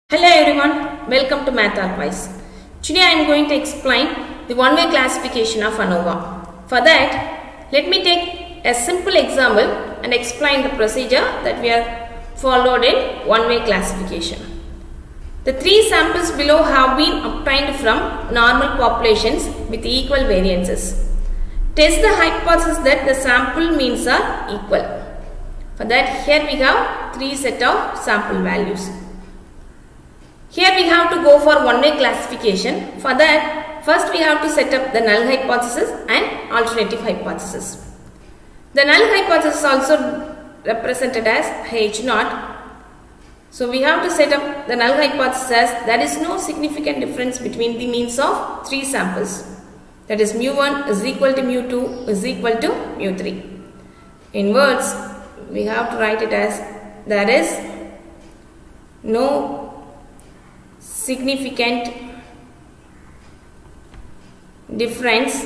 Hello everyone, welcome to Math Advice. Today I am going to explain the one-way classification of ANOVA. For that, let me take a simple example and explain the procedure that we have followed in one-way classification. The three samples below have been obtained from normal populations with equal variances. Test the hypothesis that the sample means are equal. For that, here we have three set of sample values. Here we have to go for one-way classification. For that, first we have to set up the null hypothesis and alternative hypothesis. The null hypothesis is also represented as H0. So we have to set up the null hypothesis as there is no significant difference between the means of three samples. That is mu1 is equal to mu2 is equal to mu3. In words, we have to write it as there is no significant difference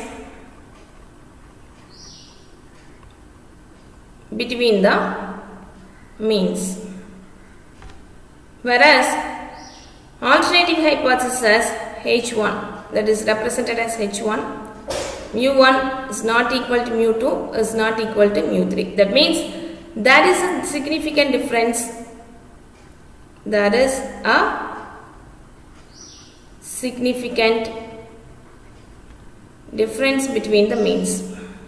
between the means, whereas alternative hypothesis H1, that is represented as H1, mu1 is not equal to mu2 is not equal to mu3. That means there is a significant difference. There is a significant difference between the means.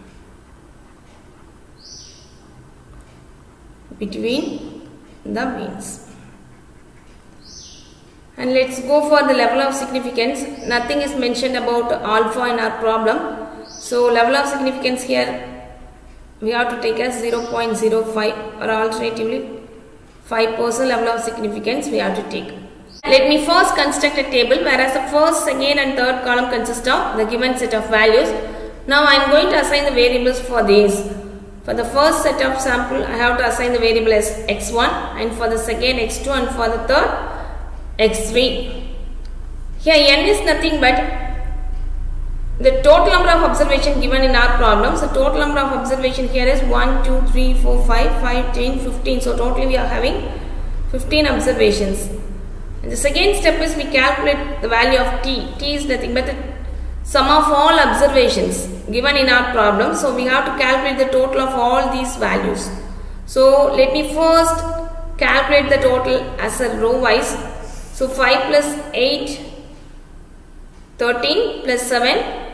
And let's go for the level of significance. Nothing is mentioned about alpha in our problem. So level of significance here we have to take as 0.05 or alternatively 5% level of significance we have to take. Let me first construct a table whereas the first, second and third column consist of the given set of values. Now I am going to assign the variables for these. For the first set of sample I have to assign the variable as x1 and for the second x2 and for the third x3. Here n is nothing but the total number of observations given in our problem. So total number of observation here is 1, 2, 3, 4, 5, 10, 15. So totally we are having 15 observations. And the second step is we calculate the value of t. T is nothing but the sum of all observations given in our problem. So we have to calculate the total of all these values. So let me first calculate the total as a row wise. So 5 plus 8, 13 plus 7,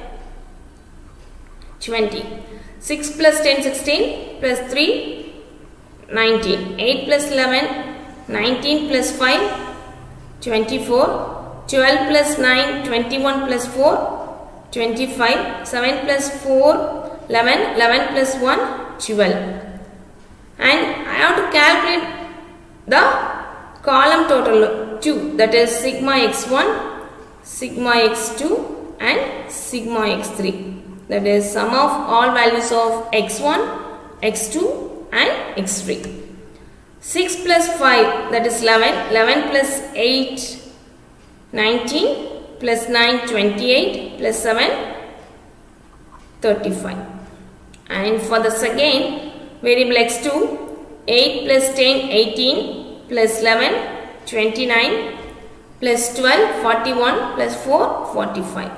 20. 6 plus 10, 16 plus 3, 19. 8 plus 11, 19 plus 5, 24, 12 plus 9, 21 plus 4, 25, 7 plus 4, 11, 11 plus 1, 12. And I have to calculate the column total 2, that is sigma x1, sigma x2 and sigma x3. That is sum of all values of x1, x2 and x3. 6 plus 5 that is 11, 11 plus 8, 19 plus 9, 28 plus 7, 35. And for the second variable x2, 8 plus 10, 18 plus 11, 29 plus 12, 41 plus 4, 45.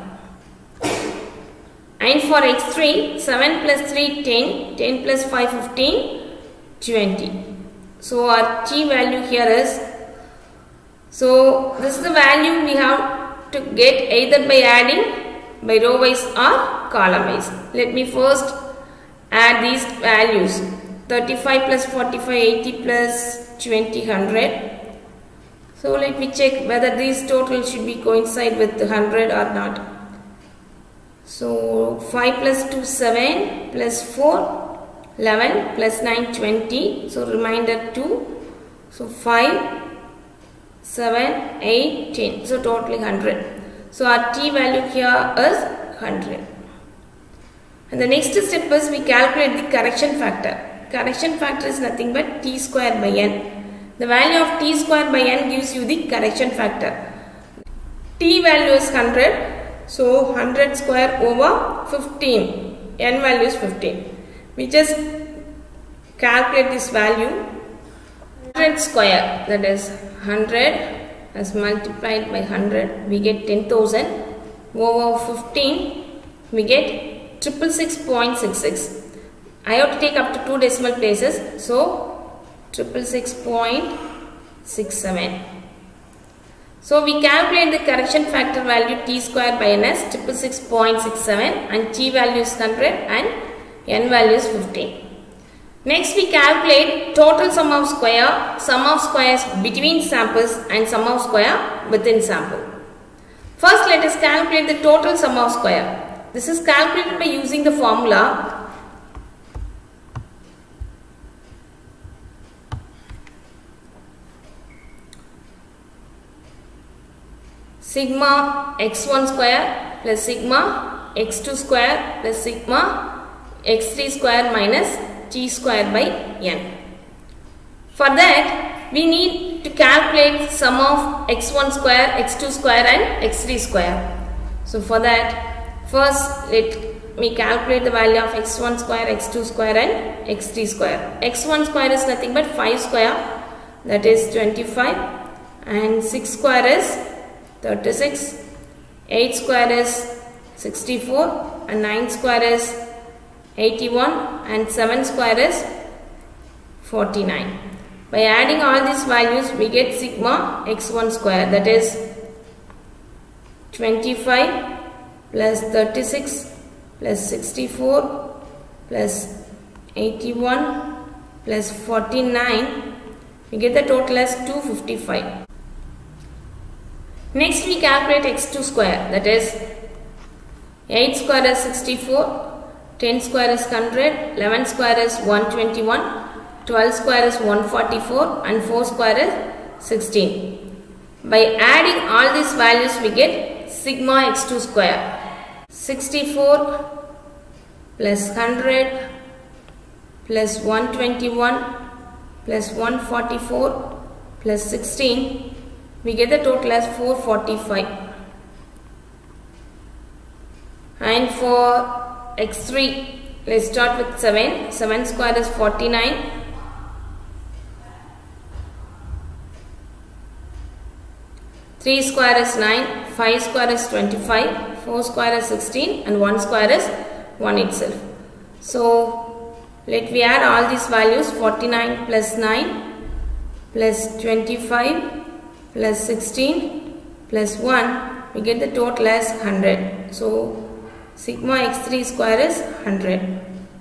And for x3, 7 plus 3, 10, 10 plus 5, 15, 20. So our t value here is, so this is the value we have to get either by adding by row wise or column wise. Let me first add these values. 35 plus 45, 80 plus 20, 100. So let me check whether these totals should be coincide with 100 or not. So 5 plus 2, 7 plus 4, 11 plus 9, 20. So remainder 2. So 5, 7, 8, 10. So totally 100. So our t value here is 100. And the next step is we calculate the correction factor. Correction factor is nothing but t square by n. The value of t square by n gives you the correction factor. T value is 100. So 100 square over 15. N value is 15. We just calculate this value 100 square, that is 100 as multiplied by 100, we get 10,000. Over 15, we get 666.66. I have to take up to 2 decimal places, so 666.67. So we calculate the correction factor value t square by n as 666.67 and t value is 100 and n value is 15. Next we calculate total sum of squares between samples and sum of square within sample. First let us calculate the total sum of square. This is calculated by using the formula sigma x1 square plus sigma x2 square plus sigma x3 square minus t square by n. For that we need to calculate sum of x1 square, x2 square and x3 square. So for that first let me calculate the value of x1 square, x2 square and x3 square. x1 square is nothing but 5 square, that is 25, and 6 square is 36, 8 square is 64 and 9 square is 81 and 7 square is 49. By adding all these values we get sigma x1 square, that is 25 plus 36 plus 64 plus 81 plus 49, we get the total as 255. Next we calculate x2 square, that is 8 square is 64, 10 square is 100, 11 square is 121, 12 square is 144 and 4 square is 16. By adding all these values we get sigma x2 square. 64 plus 100 plus 121 plus 144 plus 16, we get the total as 445. And for x3, let's start with 7. 7 square is 49. 3 square is 9. 5 square is 25. 4 square is 16 and 1 square is 1 itself. So let me add all these values. 49 plus 9 plus 25 plus 16 plus 1, we get the total as 100. So sigma x3 square is 100.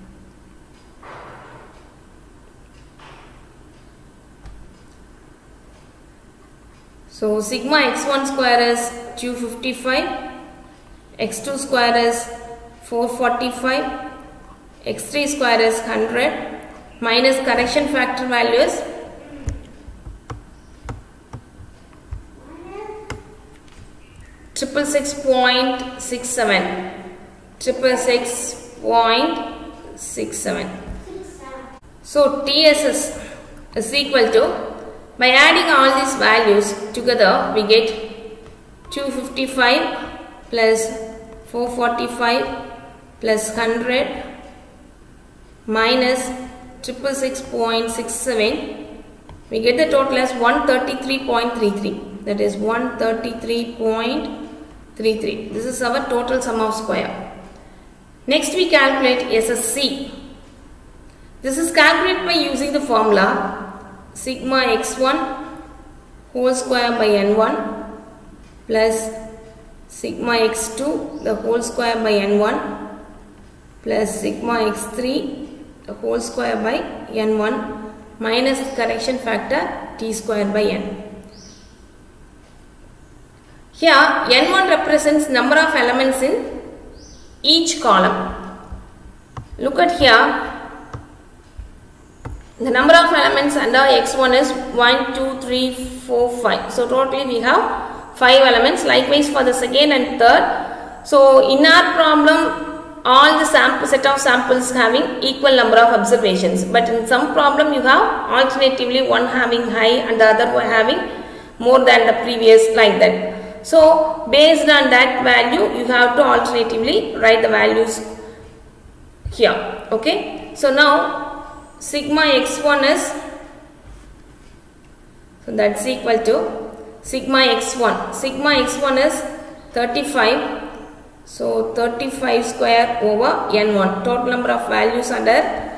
So sigma x1 square is 255, x2 square is 445, x3 square is 100 minus correction factor value is 666.67. 666.67. So TSS is equal to, by adding all these values together we get 255 plus 445 plus 100 minus 666.67, we get the total as 133.33, that is 133.33. This is our total sum of square. Next we calculate SSC. This is calculated by using the formula sigma x1 whole square by n1 plus sigma x2 the whole square by n1 plus sigma x3 the whole square by n1 minus correction factor t square by n. Here n1 represents number of elements in each column. Look at here. The number of elements under x1 is 1, 2, 3, 4, 5. So totally we have 5 elements. Likewise for the second and third. So in our problem all the set of samples having equal number of observations. But in some problem you have alternatively one having high and the other one having more than the previous, like that. So based on that value you have to alternatively write the values here. Okay. So now sigma x1 is, so that's equal to sigma x1. Sigma x1 is 35. So 35 square over n1. Total number of values under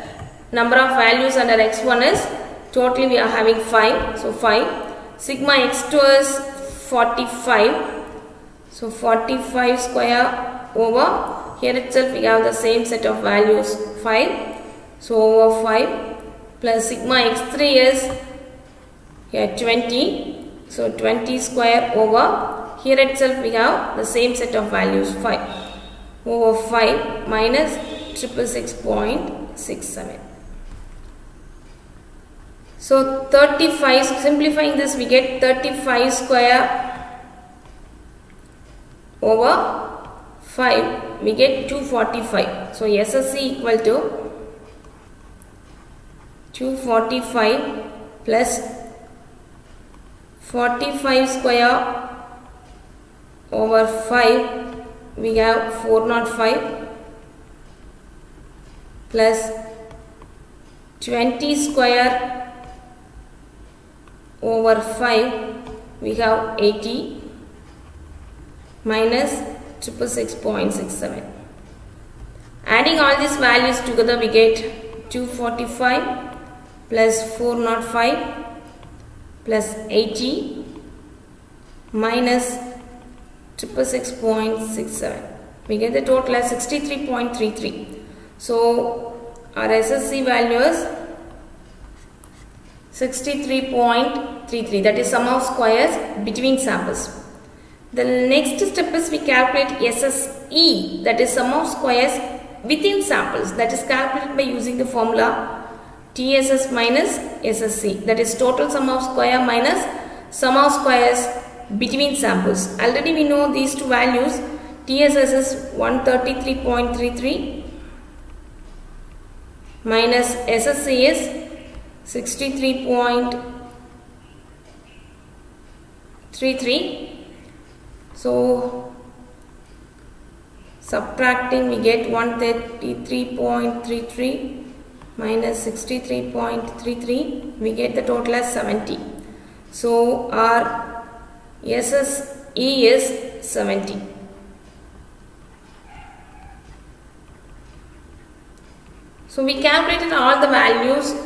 x1 is, totally we are having 5. So 5. Sigma x2 is 45. So 45 square over, here itself we have the same set of values 5. So over 5 plus sigma x3 is here 20. So 20 square over, here itself we have the same set of values 5 over 5 minus 666.67. So 35, simplifying this we get 35 square over 5, we get 245. So SSC equal to 245 plus 45 square over 5, we have 405 plus 20 square over 5, we have 80 minus 666.67. Adding all these values together, we get 245 plus 405 plus 80 minus 666.67. We get the total as 63.33. So our SSC value is 63.33, that is sum of squares between samples. The next step is we calculate SSE, that is sum of squares within samples, that is calculated by using the formula TSS minus SSC, that is total sum of square minus sum of squares between samples. Already we know these two values. TSS is 133.33 minus SSC is 63.33. So subtracting, we get 133.33 minus 63.33, we get the total as 70. So our SSE is 70. So we calculated all the values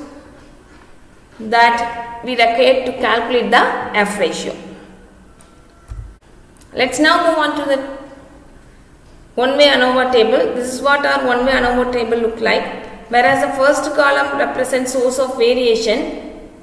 that we required to calculate the F ratio. Let's now move on to the one-way ANOVA table. This is what our one-way ANOVA table look like. Whereas the first column represents source of variation.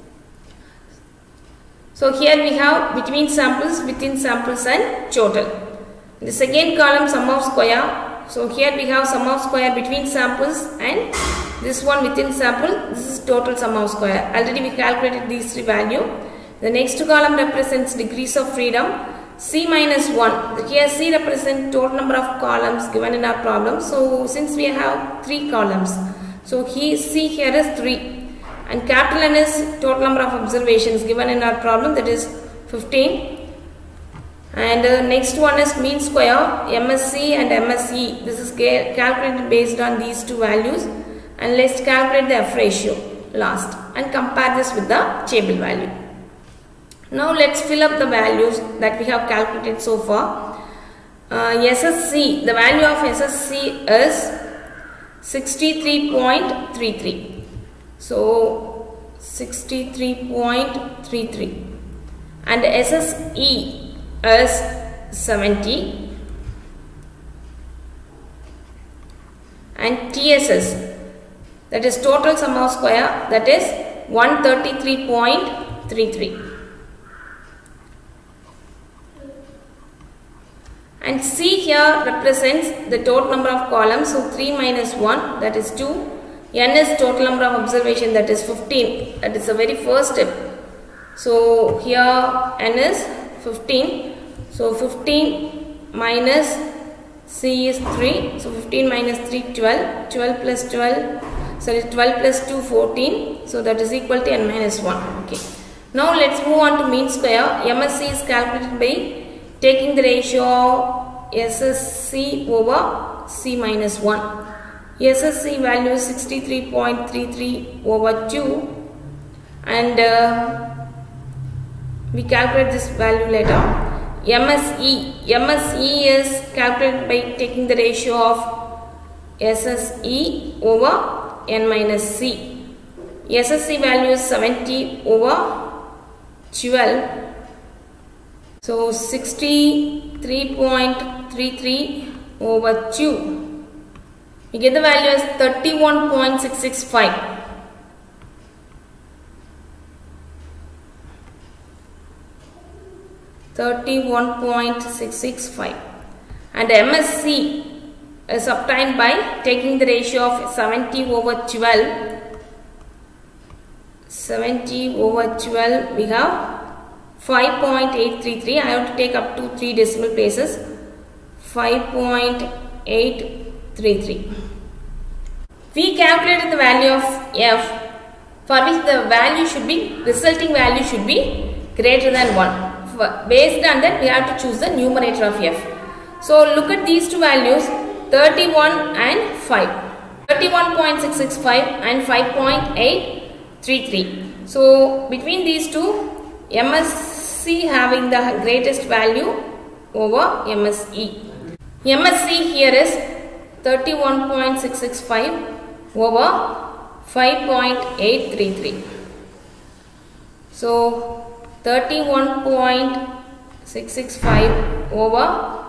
So here we have between samples, within samples and total. The second column sum of square. So here we have sum of square between samples and this one within sample. This is total sum of square. Already we calculated these three values. The next column represents degrees of freedom. C minus 1. Here C represents total number of columns given in our problem. So since we have 3 columns, so C here is 3. And capital N is total number of observations given in our problem, that is 15. And next one is mean square, MSC and MSE. This is calculated based on these two values. And let's calculate the F ratio last and compare this with the table value. Now let's fill up the values that we have calculated so far. SSC, the value of SSC is 63.33. So 63.33 and SSE is 70 and TSS, that is total sum of square, that is 133.33. And C here represents the total number of columns, so 3 minus 1, that is 2. N is total number of observation, that is 15, that is the very first step. So here N is 15, so 15 minus C is 3, so 15 minus 3, 12, 12 plus 12, sorry 12 plus 2, 14, so that is equal to N minus 1. Okay. Now let's move on to mean square. MSC is calculated by taking the ratio of SSC over C minus 1. SSC value is 63.33 over 2 and we calculate this value later. MSE is calculated by taking the ratio of SSE over n minus C. SSE value is 70 over 12. So 63.33 over 2. We get the value as 31.665. And MSC is obtained by taking the ratio of 70 over 12. 70 over 12 we have 5.833. I have to take up to 3 decimal places. 5.833. We calculated the value of f, for which the value should be, resulting value should be greater than 1. Based on that, we have to choose the numerator of f. So look at these two values, 31 and 5. 31.665 and 5.833. So between these two, MSC having the greatest value over MSE. MSC here is 31.665 over 5.833. So 31.665 over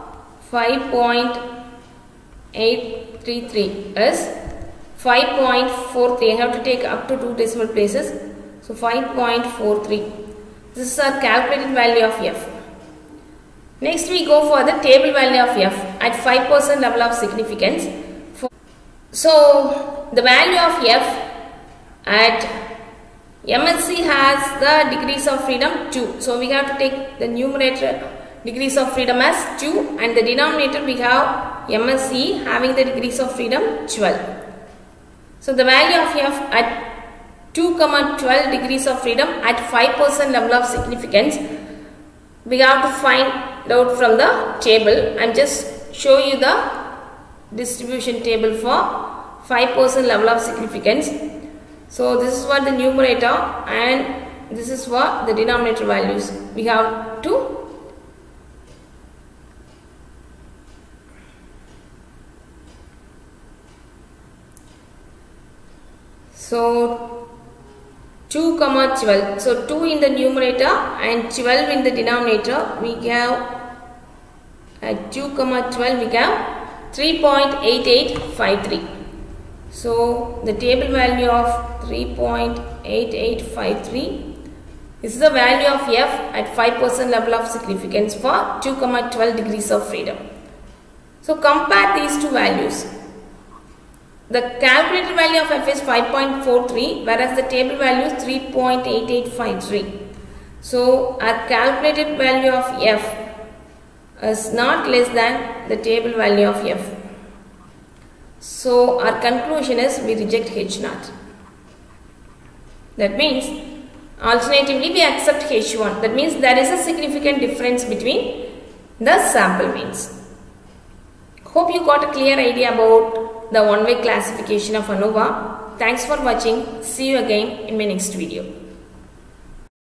5.833 is 5.43. I have to take up to 2 decimal places. So 5.43. This is our calculated value of f. Next we go for the table value of f at 5% level of significance. So the value of f at MSC has the degrees of freedom 2. So we have to take the numerator degrees of freedom as 2 and the denominator we have MSC having the degrees of freedom 12. So the value of f at 2,12 degrees of freedom at 5% level of significance we have to find out from the table. I am just show you the distribution table for 5% level of significance. So this is what the numerator and this is what the denominator values we have to so 2,12. So 2 in the numerator and 12 in the denominator. We have at 2,12 we have 3.8853. So the table value of 3.8853 is the value of f at 5% level of significance for 2,12 degrees of freedom. So compare these two values. The calculated value of f is 5.43 whereas the table value is 3.8853. So our calculated value of f is not less than the table value of f. So our conclusion is we reject H0. That means alternatively we accept H1. That means there is a significant difference between the sample means. Hope you got a clear idea about the one-way classification of ANOVA. Thanks for watching. See you again in my next video.